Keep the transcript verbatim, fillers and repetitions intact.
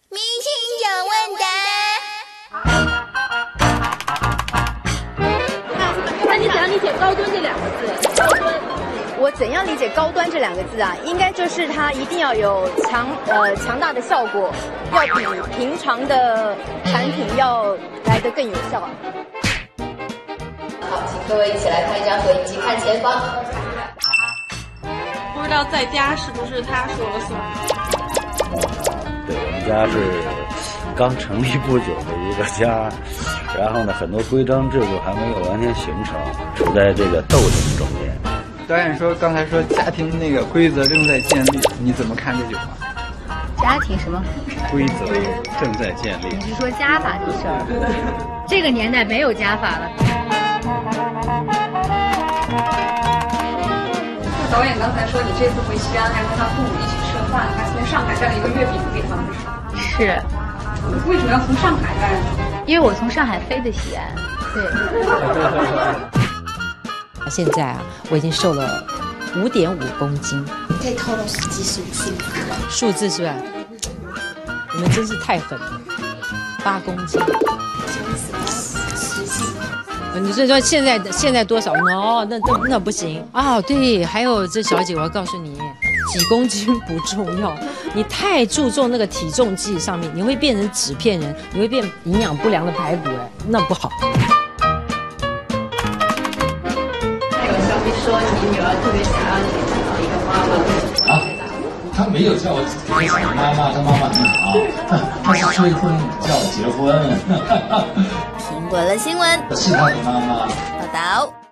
明星讲问答。那你怎样理解高端这两个字？高端。 我怎样理解高端这两个字啊？应该就是它一定要有强呃强大的效果，要比平常的产品要来得更有效。 好，请各位一起来看一张合影，请看前方。 不知道在家是不是他说了算？ 对，我们家是刚成立不久的一个家，然后呢，很多规章制度还没有完全形成，处在这个斗争中间。 导演说刚才说家庭那个规则正在建立，你怎么看这句话？ 家庭什么？ 规则正在建立。 你是说家法这事儿？这个年代没有家法了。 导演刚才说你这次回西安还跟他父母一起吃了饭，还从上海带了一个月饼给他们吃。 是。 为什么要从上海带呢？ 因为我从上海飞的西安。 对。现在啊，我已经瘦了五点五公斤。 你可以透露实际数数字吗？ 数字是吧？你们真是太狠了，八公斤。 实际。 你是说现在现在多少？哦，那那那不行啊！对，还有这小姐，我要告诉你，几公斤不重要，你太注重那个体重计上面，你会变成纸片人，你会变营养不良的排骨，哎，那不好。 说你女儿特别想要你找一个妈妈啊， 她没有叫我给她找妈妈，她妈妈很好，她是催婚叫我结婚。 苹果了新闻是她的妈妈报道。